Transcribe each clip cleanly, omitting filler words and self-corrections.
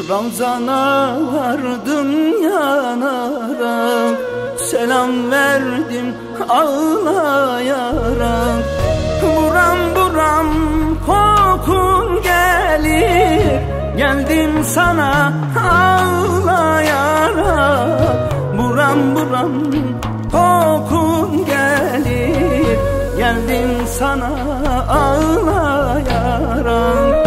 Ravzana vardım yanarak, selam verdim ağlayarak. Buram buram kokun gelir, geldim sana ağlayarak. Buram buram kokun gelir, geldim sana ağlayarak.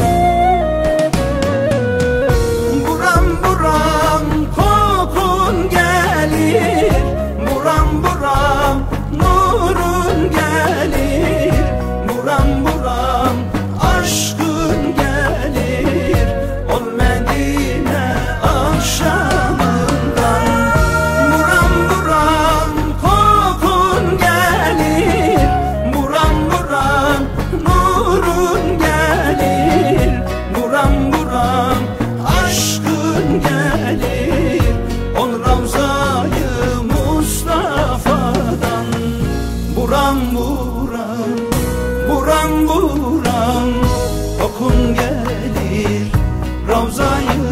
Buram buram kokun gelir, buram buram nurun gelir, buram buram aşkın gelir, ol Medine akşamından. Buram buram kokun gelir, buram buram nurun gelir, buram buram aşkın gelir, ol Ravza-yı Mustafa'dan. Buram buram, buram buram kokun gelir, Ravza-yı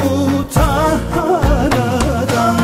Mutahhara'dan.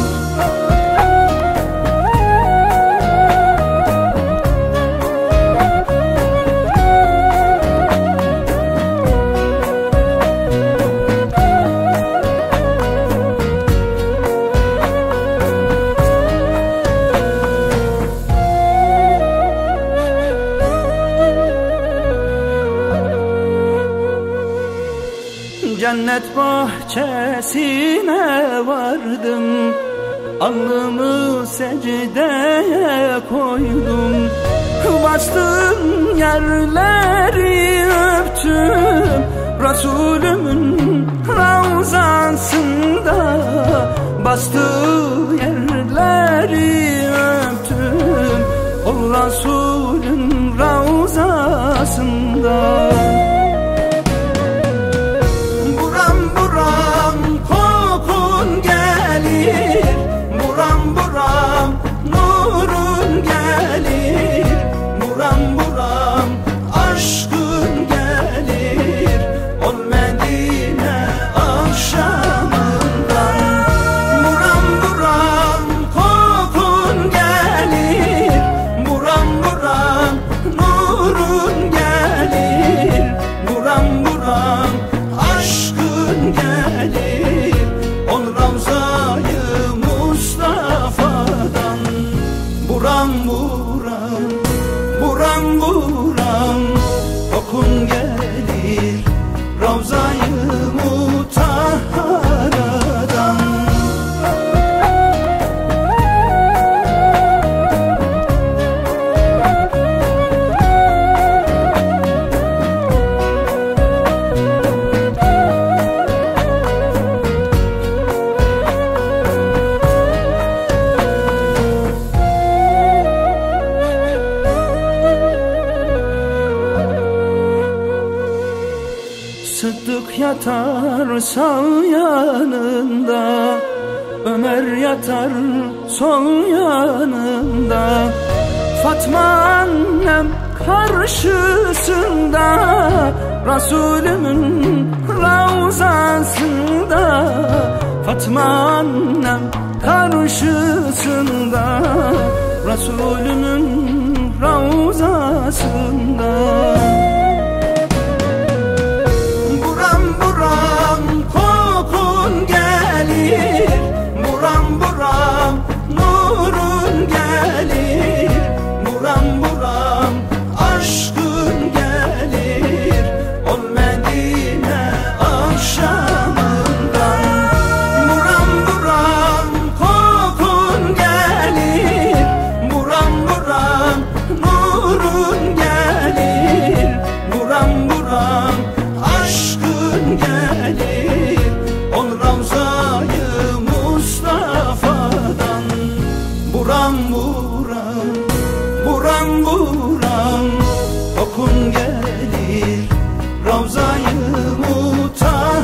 Cennet bahçesine vardım, alnımı secdeye koydum. Bastığım yerleri öptüm, Resulümün ravzasında. Bastığı yerleri öptüm, o Resulün ravzasında. Buram buram nurun gelir, buram buram aşkın gelir, ol Medine akşamından. Buram buram kokun gelir, buram buram nurun gelir, buram buram aşkın gelir, ol Ravza-yı Mustafa'dan. Buram buram, buram buram kokun gelir, Ravza-yı Mutahhara'dan. Sıddık yatar sağ yanında, Ömer yatar sol yanında. Fatma annem karşısında, Resulümün ravzasında. Fatma annem karşısında, Resulümün ravzasında. Buram buram nurun gelir, buram buram aşkın gelir, ol Medine akşamından. Buram buram kokun gelir, buram buram nurun gelir, buram buram aşkın gelir, ol Ravza-yı Mustafa'dan. Buram buram, buram buram kokun gelir, Ravza-yı Mutahhara'dan.